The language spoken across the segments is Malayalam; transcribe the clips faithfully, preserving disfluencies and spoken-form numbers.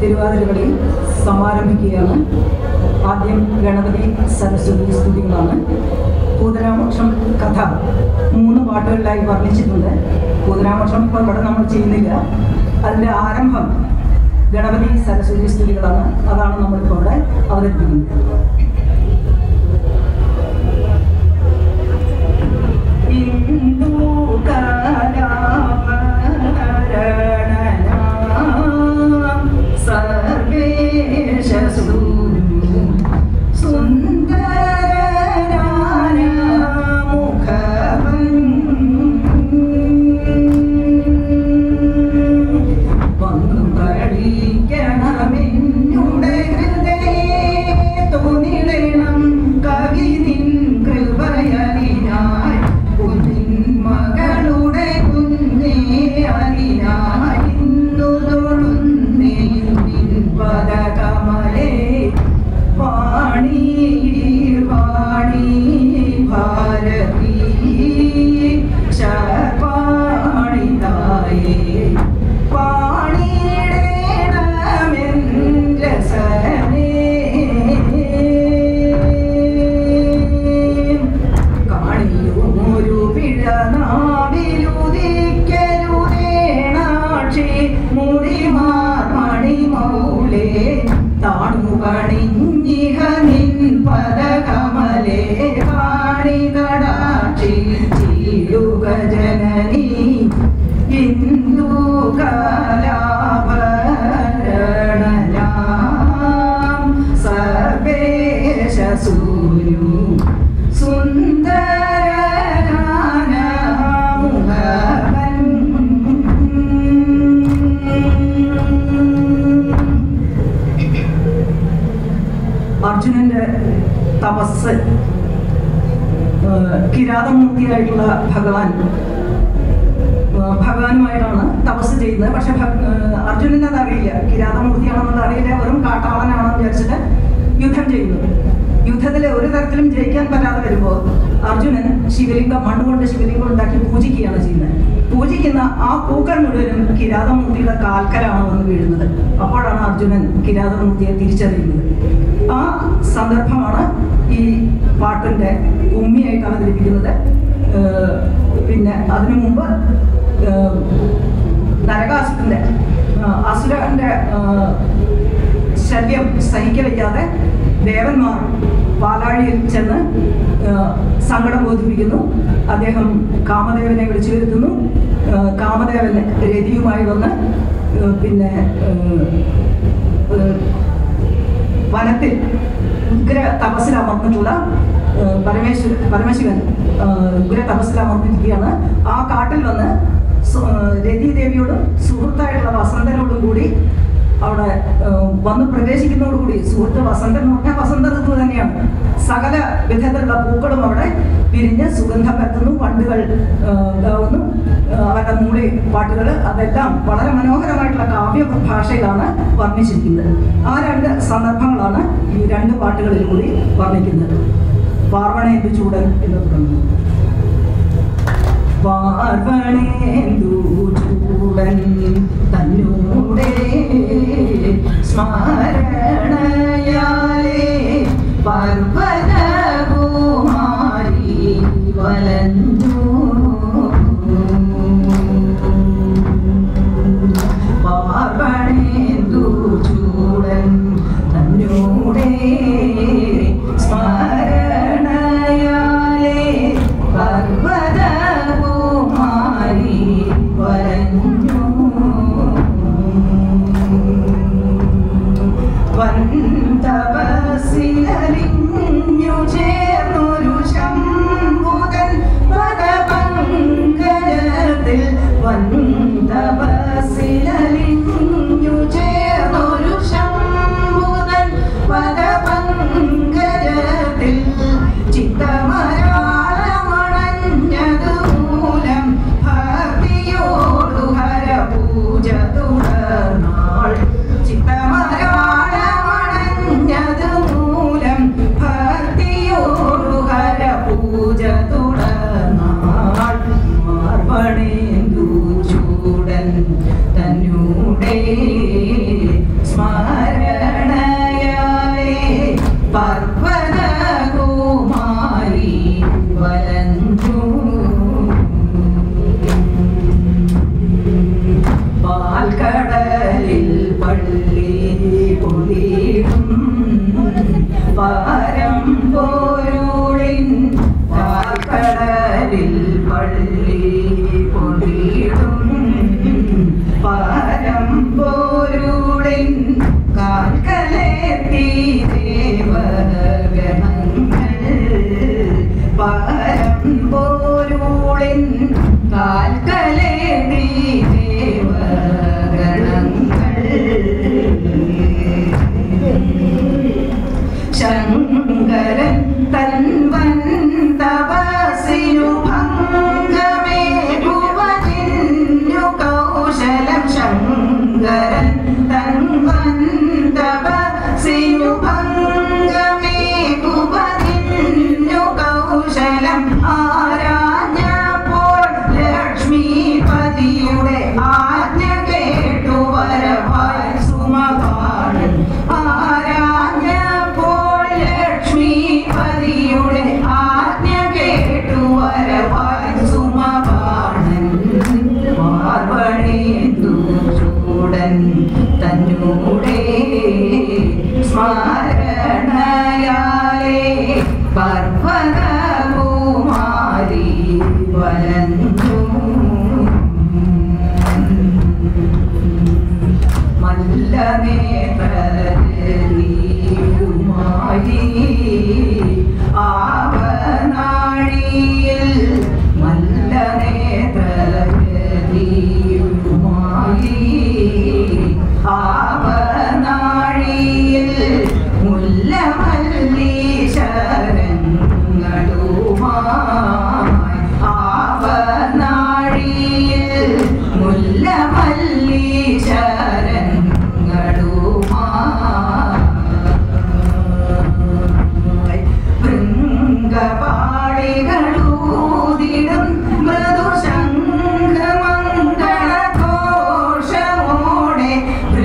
തിരുവാതിരകളി സമാരംഭിക്കുകയാണ്. ആദ്യം ഗണപതി സരസ്വതി സ്തുതികളാണ്. പൂതനാമോക്ഷം കഥ മൂന്ന് പാട്ടുകളിലായി വർണ്ണിച്ചിട്ടുണ്ട്. പൂതനാമോക്ഷം ഇപ്പോൾ ഇവിടെ നമ്മൾ ചെയ്യുന്നില്ല. അതിൻ്റെ ആരംഭം ഗണപതി സരസ്വതി സ്തുതികളാണ്. അതാണ് നമ്മളിപ്പോൾ ഇവിടെ അവതരിപ്പിക്കുന്നത്. അർജുനന്റെ തപസ്, കിരാതമൂർത്തിയായിട്ടുള്ള ഭഗവാൻ ഭഗവാനുമായിട്ടാണ് തപസ് ചെയ്യുന്നത്. പക്ഷെ അർജുനന് അതറിയില്ല, കിരാതമൂർത്തിയാണെന്നത് അറിയില്ല. വെറും കാട്ടാളനാണെന്ന് വിചാരിച്ചിട്ട് യുദ്ധം ചെയ്യുന്നു. യുദ്ധത്തിൽ ഒരു തരത്തിലും ജയിക്കാൻ പറ്റാതെ വരുമ്പോൾ അർജുനൻ ശിവലിംഗം മണ്ണുകൊണ്ട് ശിവലിംഗം ഉണ്ടാക്കി പൂജിക്കുകയാണ് ചെയ്യുന്നത്. പൂജിക്കുന്ന ആ പൂക്കൾ മുഴുവനും കിരാതമൂർത്തിയുടെ കാൽക്കലാണ് വന്ന് വീഴുന്നത്. അപ്പോഴാണ് അർജുനൻ കിരാതമൂർത്തിയെ തിരിച്ചറിയുന്നത്. ആ സന്ദർഭമാണ് ഈ പാട്ടിൻ്റെ ഉമ്മിയായിട്ട് അവതരിപ്പിക്കുന്നത്. പിന്നെ അതിനു മുമ്പ് നരകാസുരൻ്റെ അസുരൻ്റെ ശല്യം സഹിക്കവയ്യാതെ ദേവന്മാർ പാലാഴിയിൽ ചെന്ന് സങ്കടം ബോധിപ്പിക്കുന്നു. അദ്ദേഹം കാമദേവനെ വിളിച്ചു വരുത്തുന്നു. കാമദേവൻ രതിയുമായി വന്ന് പിന്നെ വനത്തിൽ ഉഗ്ര തപസ്സിലമർന്നിട്ടുള്ള പരമേശ്വര പരമശിവൻ ഉഗ്ര തപസ്സിലമർന്നിരിക്കുകയാണ്. ആ കാട്ടിൽ വന്ന് രതിദേവിയോടും സുഹൃത്തായിട്ടുള്ള വസന്തനോടും കൂടി അവിടെ വന്ന് പ്രവേശിക്കുന്നതോടുകൂടി, സുഹൃത്ത് വസന്തൻ എന്ന് പറഞ്ഞാൽ വസന്ത ഋതു തന്നെയാണ്, സകല വിധത്തിലുള്ള പൂക്കളും അവിടെ പിരിഞ്ഞ് സുഗന്ധം പരത്തുന്നു, വണ്ടുകൾ ഇതാവുന്നു, അവരുടെ മൂളി പാട്ടുകൾ അതെല്ലാം വളരെ മനോഹരമായിട്ടുള്ള കാവ്യ ഭാഷയിലാണ് വർണ്ണിച്ചിരിക്കുന്നത്. ആ രണ്ട് സന്ദർഭങ്ങളാണ് ഈ രണ്ട് പാട്ടുകളിൽ കൂടി വർണ്ണിക്കുന്നത്. പാർവണേന്ദു ചൂടൻ എന്ന് തുടങ്ങുന്നു. പാർവണേന്ദു ചൂടൻ തന്നൂടെ സ്മരണയാലേ പർവ്വതകുമാരി വലഞ്ഞു. പാർവണേന്ദു ചൂടൻ തന്നൂടെ സ്മരണയാലേ പർവ്വതകുമാരി വലഞ്ഞു. പള്ളി പൊലിയും പാരം പോരുളിൻ പാൽക്കടലിൽ പള്ളി പൊലിയും പാരം പോരുളിൻ കാൽക്കലെത്തി ദേവഗണങ്ങൾ പാരം പോരുളിൻ കാൽക്കലെത്തി ശങ്കരൻ തൻവൻ തപസിനു ഭംഗമേകുവതിന്നു കൗശലം ശങ്കരൻ തൻവൻ തപസിനു ഭംഗമേകുവതിന്നു കൗശലം ആരാഞ്ഞപ്പോൾ ലക്ഷ്മീപതിയുടെ ആജ്ഞ കേട്ടു വരവായി സുമപാണൻ ആരാഞ്ഞപ്പോൾ ലക്ഷ്മീപതിയുടെ ആജ്ഞ കേട്ടു വരവായി സുമപാണൻ മാർവണേന്ദു ചൂടൻ തന്നൂടെ സ്മരണയാലേ പർവ്വതകുമാരി വലഞ്ഞു മല്ലനേത്രമായി ആവനാഴിയിൽ മല്ലനേത്രമായി ആവനാഴിയിൽ മുല്ലമല്ലീശരങ്ങളുമായി ആവനാഴിയിൽ മുല്ലമല്ലീശരങ്ങളുമായി ഭൃംഗപാളികളൂതിടും മൃദുശംഖമംഗളഘോഷമോടെ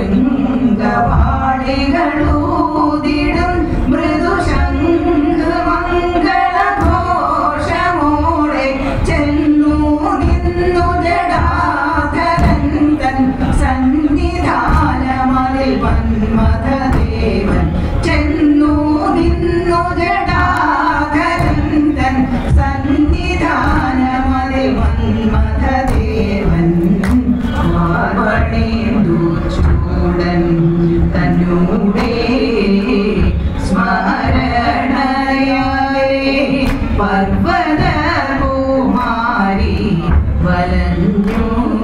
ഭൃംഗപാളികളൂതിടും മൃദുശംഖമംഗളഘോഷമോടെ ചെന്നു നിന്നു ജടാധരൻ തൻ സന്നിധാനമതിൽ മന്മഥദേവൻ ചെന്നു നിന്നു ജടാധരൻ തൻ സന്നിധാനമതിൽ മന്മഥദേവൻ മാർവണേന്ദു ചൂടൻ തന്നൂടെ സ്മരണയാലേ പർവ്വതകുമാരി വലഞ്ഞു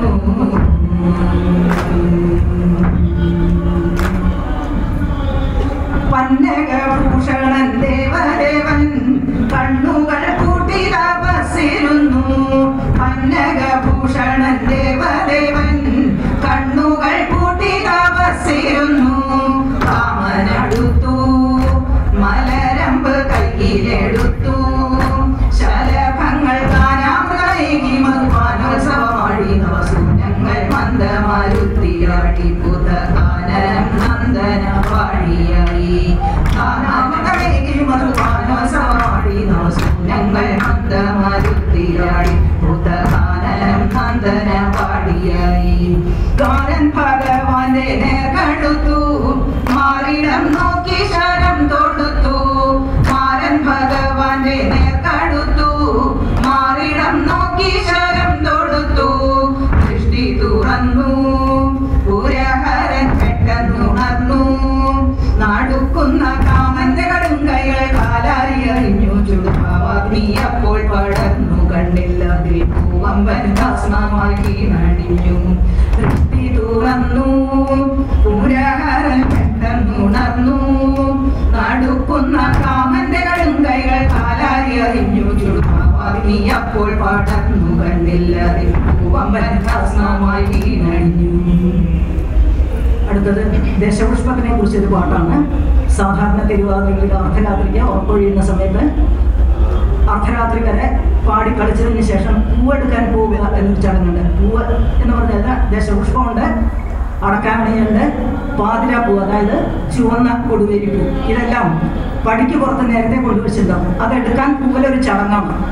പന്നകഭൂഷണൻ ദേവദേവൻ കണ്ണുകൾ കൂട്ടി തപസ്സിരുന്നു പന്നകഭൂഷണൻ ദേവദേവൻ കണ്ണുകൾ കൂട്ടി തപസ്സിരുന്നു കാമനടുത്തു മലരമ്പ് കയ്യിലെടുത്തു ശലഭങ്ങൾ ഗാനാമൃതമേകി മധുപാനോത്സവമാടി നവസൂനങ്ങൾ മന്ദമാരുത്തിയാടി പുതകാനനം നന്ദന പാടിയായി ഗാനാമൃതമേകി മധുപാനോത്സവമാടി നവസൂനങ്ങൾ മന്ദമാരുത്തിയാടി പുതകാനനം നന്ദന പാടിയായി ഗാനൻ ഭഗവാന്റെ നേർകടുത്തു മാറിടം നോക്കി ശരം തൊടുത്തു മാരൻ ഭഗവാന്റെ നേർകടുത്തു മാറിടം നോക്കി ശരം തൊടുത്തു ദൃഷ്ടി തുറന്നു പുരഹരൻ പെട്ടെന്നുണർന്നു നാടുക്കുന്ന കാമന്റെ കടുങ്കൈകൾ കാലാരി അറിഞ്ഞു ചുടുപാവാഗ്നി അപ്പോൾ പടർന്നു കണ്ടില്ലതിൽ പൂവമ്പൻ ഭസ്മമായി നടിഞ്ഞു ദൃഷ്ടി തുറന്നു പുരഹരൻ പെട്ടെന്നുണർന്നു നാടുക്കുന്ന കാമന്റെ കടുങ്കൈകൾ കാലാരി അറിഞ്ഞു ചുടുപാവാഗ്നി അപ്പോൾ പടർന്നു കണ്ടില്ലതിൽ പൂവമ്പൻ ഭസ്മമായി നടിഞ്ഞു. അടുത്തത് ദശപുഷ്പത്തിനെ കുറിച്ചൊരു പാട്ടാണ്. സാധാരണ തിരുവാതിരകളിൽ അർദ്ധരാത്രിക്ക് ഉറപ്പൊഴിയുന്ന സമയത്ത് അർദ്ധരാത്രി വരെ പാടി കളിച്ചതിന് ശേഷം പൂവെടുക്കാൻ പോവുക എന്നൊരു ചടങ്ങുണ്ട്. പൂവ് എന്ന് പറഞ്ഞാൽ ദശപുഷ്പമുണ്ട്, അടക്കാമണിയുണ്ട്, പാതിരാപ്പൂ അതായത് ചുവന്ന കൊടുവേരിപ്പൂ. ഇതെല്ലാം പടിക്ക് പുറത്ത് നേരത്തെ കൊണ്ടുവച്ചിട്ടുണ്ടാവും. അതെടുക്കാൻ പൂവലൊരു ചടങ്ങാണ്.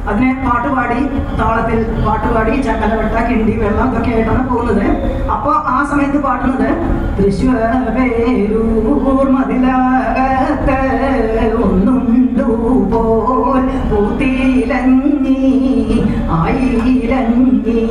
അതിനെ പാട്ടുപാടി താളത്തിൽ പാട്ടുപാടി ചക്കലവട്ട കിണ്ടി വെള്ളം ഇതൊക്കെ ആയിട്ടാണ് പോകുന്നത്. അപ്പോൾ ആ സമയത്ത് പാടുന്നത് തൃശ്ശൂർ മതിലകത്ത് ഒന്നുണ്ടു പോൽ പൂത്തിലങ്ങി ആയിലങ്ങി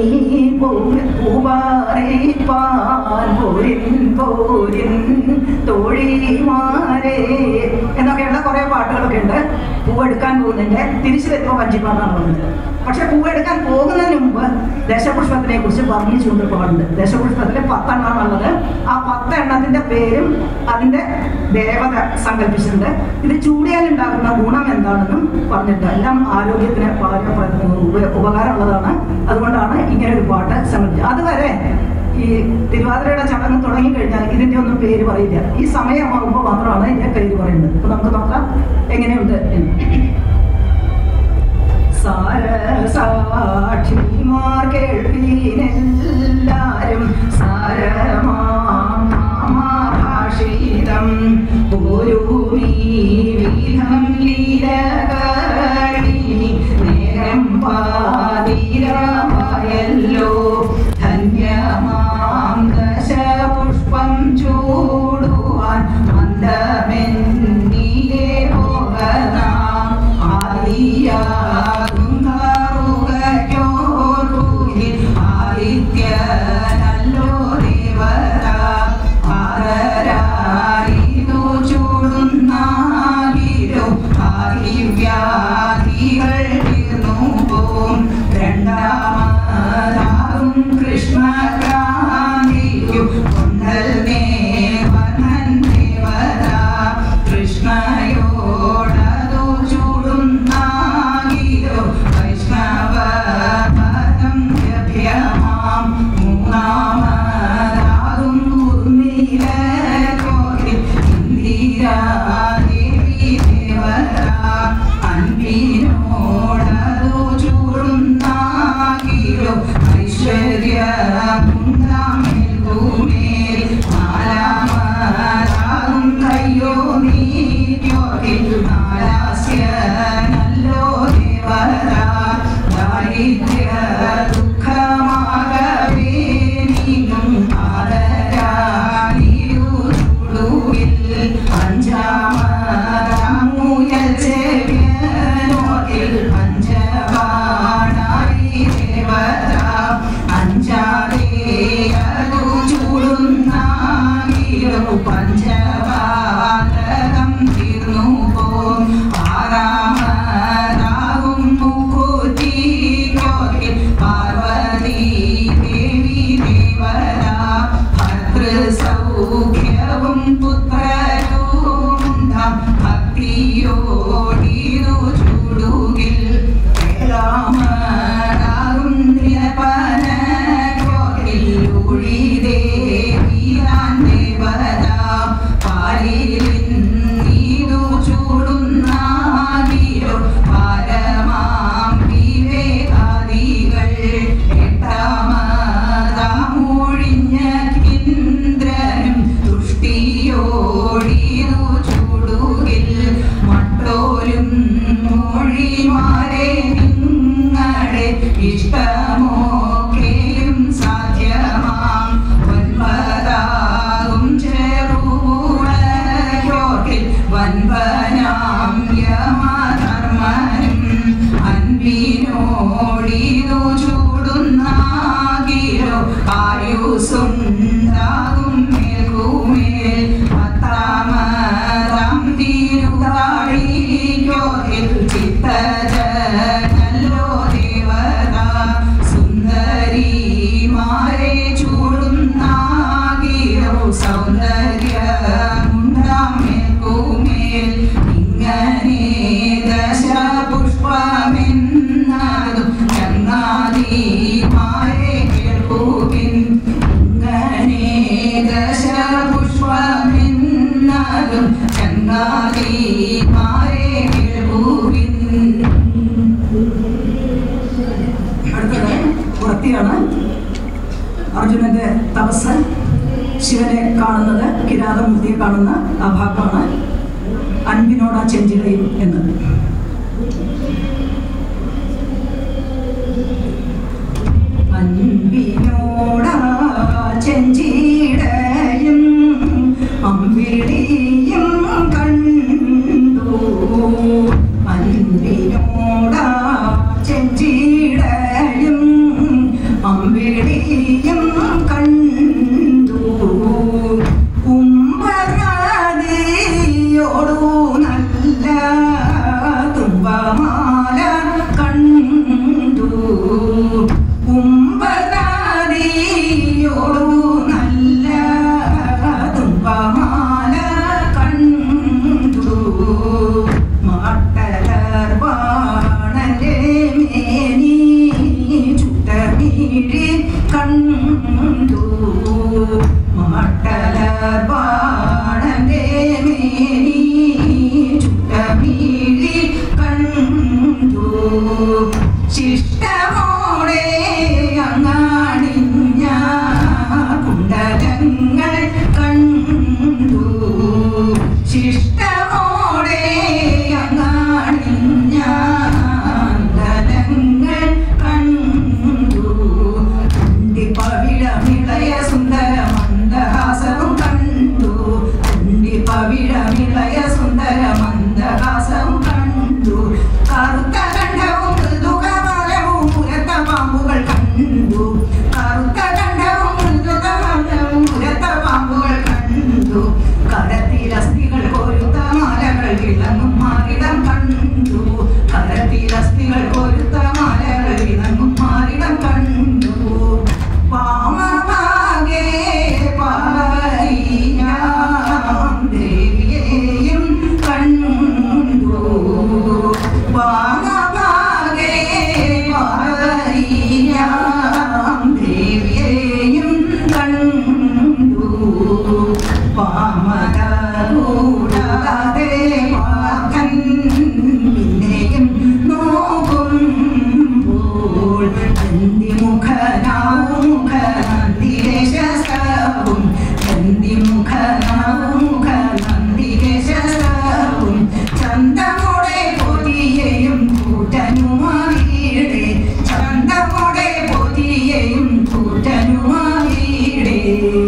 പൂവാറിപ്പാൻ പോരിൻ പോരിൻ തോഴിമാരെ എന്നൊക്കെയുള്ള കുറേ പാട്ടുകളൊക്കെ ഉണ്ട്. പൂവെടുക്കാൻ പോകുന്നതിൻ്റെ തിരിച്ചു വരുമ്പോൾ വഞ്ചിപ്പാട്ടാണ് പറയുന്നത്. പക്ഷെ പൂവെടുക്കാൻ പോകുന്നതിന് മുമ്പ് ദശപുഷ്പത്തിനെ കുറിച്ച് വർണ്ണിച്ചുകൊണ്ട് പാടുണ്ട്. ദശപുഷ്പത്തിൽ പത്തെണ്ണമാണുള്ളത്. ആ പത്തെണ്ണത്തിന്റെ പേരും അതിന്റെ ദേവത സങ്കല്പിച്ചിട്ടുണ്ട്. ഇത് ചൂടിയാലുണ്ടാകുന്ന ഗുണം എന്താണെന്നും പറഞ്ഞിട്ട് എല്ലാം ആരോഗ്യത്തിന് വളരെ ഉപകാരമുള്ളതാണ്. അതുകൊണ്ടാണ് ഇങ്ങനെ ഒരു പാട്ട് സങ്കല്പിച്ചത്. അതുവരെ ഈ തിരുവാതിരയുടെ ചടങ്ങ് തുടങ്ങിക്കഴിഞ്ഞാൽ ഇതിന്റെ ഒന്നും പേര് പറയില്ല. ഈ സമയമാകുമ്പോൾ മാത്രമാണ് ഇതിന്റെ പേര് പറയുന്നത്. അപ്പൊ നമുക്ക് നോക്കാം എങ്ങനെയുണ്ട് എന്ന്. സാരസാക്ഷിമാർ കേൾപ്പീനെല്ലാരും സാരമാഭാഷിതം പൂരൂമീ വിധം ലീലകടി നേരം പാതിരമായല്ലോ ധന്യമാം ദശപുഷ്പം ചൂടുവാൻ മന്ദമെന്നിലെ പോകനാം ആദിയാ അർജുനന്റെ തപസ് ശിവനെ കാണുന്നത് കിരാതമൂർത്തിയെ കാണുന്ന ആ ഭാഗമാണ് അൻപിനോടാ ചെഞ്ചിടയും എന്നത്. അൻപിനോടാ ചെഞ്ചിടയും അമ്പിളിയും കണ്ടു അൻപിനോടാ ചെഞ്ചിടയും അമ്പിളിയും കണ്ടു കുംഭരാതിയോടു നല്ല തുമ്പമാല കണ്ടു കുംഭരാതിയോടു നല്ല തുമ്പമാല കണ്ടു മാട്ടലർ വാണന്റെ മേനി ചുട്ടമീഴി കണ്ടു മാട്ടലർ വാണന്റെ മേനി ചുട്ടമീഴി കണ്ടു ശിഷ്ടമോടെ അങ്ങാണിഞ്ഞ കുണ്ടലങ്ങൾ കണ്ടു ശിഷ്ടമോടെ അങ്ങാണിഞ്ഞ കുണ്ടലങ്ങൾ കണ്ടു പവിഴമിളയ സുന്ദര മന്ദഹാസവും കണ്ടു പവിഴമിളയ സുന്ദര മന്ദഹാസവും കണ്ടു കറുത്ത കണ്ഠവും മൃദുകമലവും പുരത്ത പാമ്പുകൾ കണ്ടു കറുത്ത കണ്ഠവും മൃദുകമലവും പുരത്ത പാമ്പുകൾ കണ്ടു കരത്തിലസ്ഥികൾ കൊരുത്ത മാലകൾ വിളങ്ങും മാറിടം കണ്ടു കരത്തിലസ്ഥികൾ കൊരുത്ത മാലകൾ വിളങ്ങും മാറിടം കണ്ടു പാമഭാഗേ പാരിയാം ദേവിയെയും കണ്ടു പാമഭാഗേ പാരിയാം ദേവിയെയും കണ്ടു പാമത കൂടാതെ പാകൻ പിന്നെയും നോക്കുമ്പോൾ ചന്തിമുഖനാവും മുഖനന്ദിദേശവും ചന്തിമുഖനാവും മുഖനന്ദിദേശവും ചന്തമുടെ പൊതിയെയും കൂട്ടനുമാവിടെ ചന്തമുടെ പൊതിയെയും കൂട്ടനുമാവിടെ.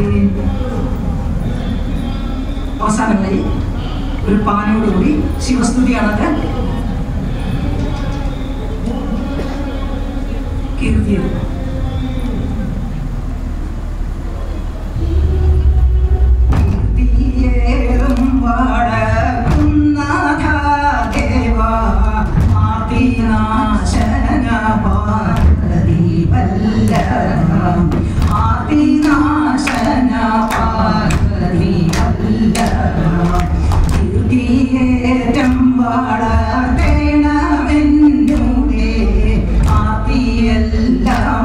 അവസാനങ്ങളിൽ ഒരു പാനോടുകൂടി ശിവസ്തുതിയാണത് കീർത്തിയത്. കീർത്തിയേറും വടക്കുംനാഥ ദേവാ ആദിനാശന പാർവതി വല്ലഭ ആദിനാശന പാർവതി വല്ലഭ കീർത്തിയേറ്റം വളർത്തേണമെന്നുടെ ആദിയെല്ലാം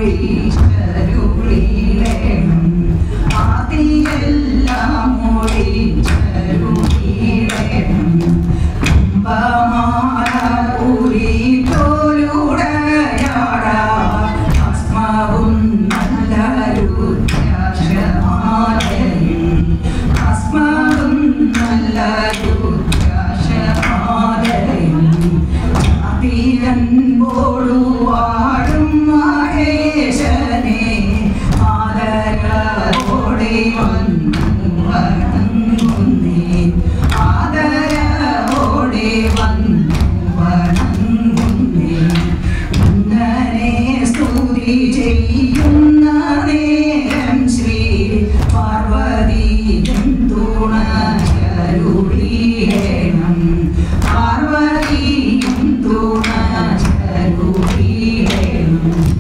മൊഴിച്ചരുളിടേണം ആദിയെല്ലാം മൊഴിച്ചരുളിടേണം കുംഭമാല പൂരി തോലുടയാട ഭസ്മവും നല്ല രുദ്രാക്ഷമാലയും ഭസ്മവും നല്ല രുദ്രാക്ഷമാലയും അതിരൻപോടു വാഴും മഹേശനെ ആദരവോടെ വന്നു വണങ്ങുന്നേ ആദരവോടെ വന്നു വണങ്ങുന്നേ ഇങ്ങനെ സ്തുതി ചെയ്യുന്ന നേരം ശ്രീ പാർവതി തുണചരുളിടേണം പാർവതിയും തുണചരുളിടേണം.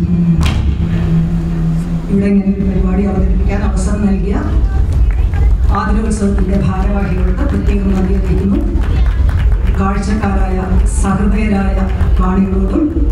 ഇവിടെ ഇങ്ങനെ ഒരു പരിപാടി അവതരിപ്പിക്കാൻ അവസരം നൽകിയ ആതിരോത്സവത്തിന്റെ ഭാരവാഹികൾക്ക് പ്രത്യേകം നന്ദി അറിയിക്കുന്നു. കാഴ്ചക്കാരായ സഹൃദയരായ കാണികളോടും